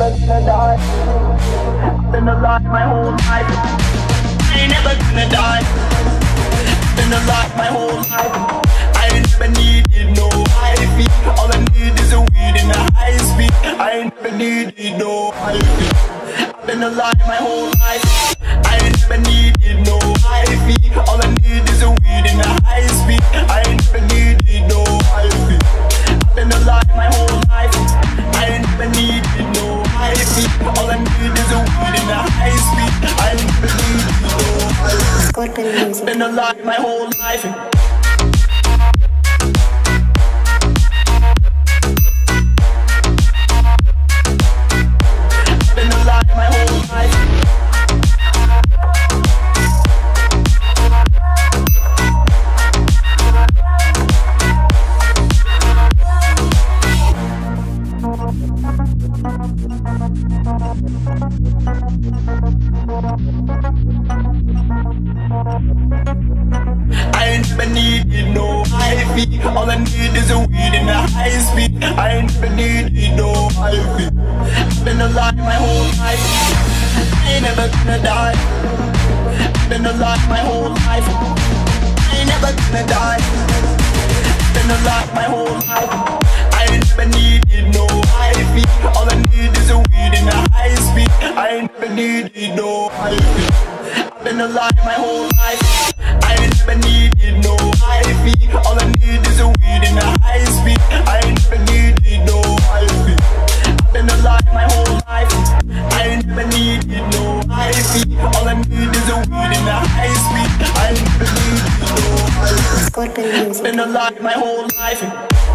never gonna die. I've been alive my whole life. I ain't never gonna die. I've been alive my whole life. I ain't never needed no IV. All I need is a weed and a high speed. I ain't never needed no IV. I've been alive my whole life. I ain't never needed no IV. All I need is a weed and a high speed. I ain't never needed no IV. I've been alive my whole life. I ain't never needed no IV. All I need is a weed and a high speed. I ain't never needed no IV. I've been alive my whole life. I ain't never needed no IV. All I need is a weed and a high speed. I ain't never needed no IV. I've been alive my whole life. I ain't never gonna die. I've been alive my whole life. I ain't never gonna die. I've been alive my whole life. I ain't never needed no IV. All I need is a weed and a high speed. I ain't never needed no IV. I've been alive my whole life. I ain't never needed no IV. All I need is a weed and a high speed. I ain't never needed no IV. I've been alive my whole life. I ain't never needed no IV. All I need is a weed and a high speed. I ain't never needed no IV. I've been alive my whole life.